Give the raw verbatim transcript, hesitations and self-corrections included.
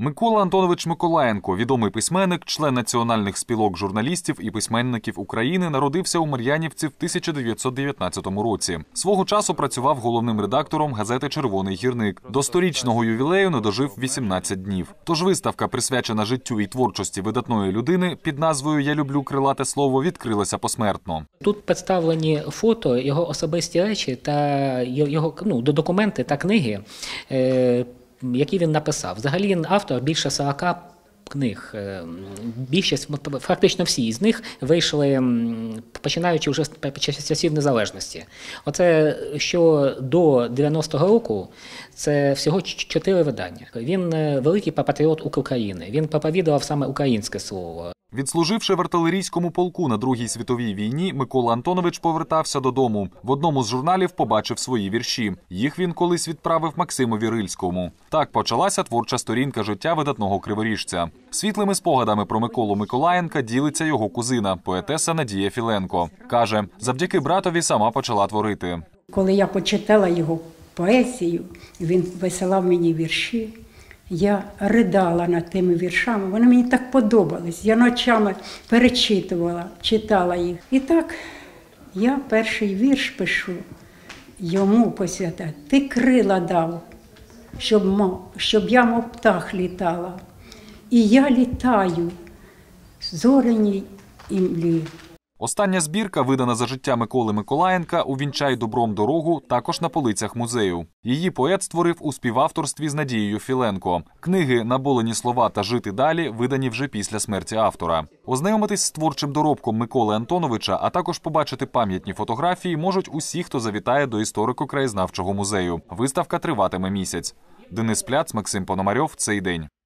Микола Антонович Миколаєнко, відомий письменник, член національних спілок журналістів і письменників України, народився у Мар'янівці в тисяча дев'ятсот дев'ятнадцятому році. Свого часу працював головним редактором газети «Червоний гірник». До сторічного ювілею не дожив вісімнадцять днів. Тож виставка, присвячена життю і творчості видатної людини, під назвою «Я люблю крилате слово», відкрилася посмертно. Тут представлені фото, його особисті речі та його ну, документи та книги, е які він написав. Взагалі він автор більше сорока книг. Більшість, фактично всі з них вийшли, починаючи вже з часів незалежності. Оце, що до дев'яностого року, це всього чотири видання. Він великий патріот України, він проповідував саме українське слово. Відслуживши в артилерійському полку на Другій світовій війні, Микола Антонович повертався додому. В одному з журналів побачив свої вірші. Їх він колись відправив Максимові Рильському. Так почалася творча сторінка життя видатного криворіжця. Світлими спогадами про Миколу Миколаєнка ділиться його кузина, поетеса Надія Філенко. Каже, завдяки братові сама почала творити. Коли я почитала його поезію, він висилав мені вірші. Я ридала над тими віршами, вони мені так подобались. Я ночами перечитувала, читала їх. І так я перший вірш пишу йому посвятити. Ти крила дав, щоб, щоб я мов птах літала. І я літаю в зоряній імлі. Остання збірка, видана за життя Миколи Миколаєнка «Увінчай добром дорогу», також на полицях музею. Її поет створив у співавторстві з Надією Філенко. Книги «Наболені слова» та «Жити далі» видані вже після смерті автора. Ознайомитись з творчим доробком Миколи Антоновича, а також побачити пам'ятні фотографії можуть усі, хто завітає до історико-краєзнавчого музею. Виставка триватиме місяць. Денис Пляц, Максим Пономарьов. Цей день.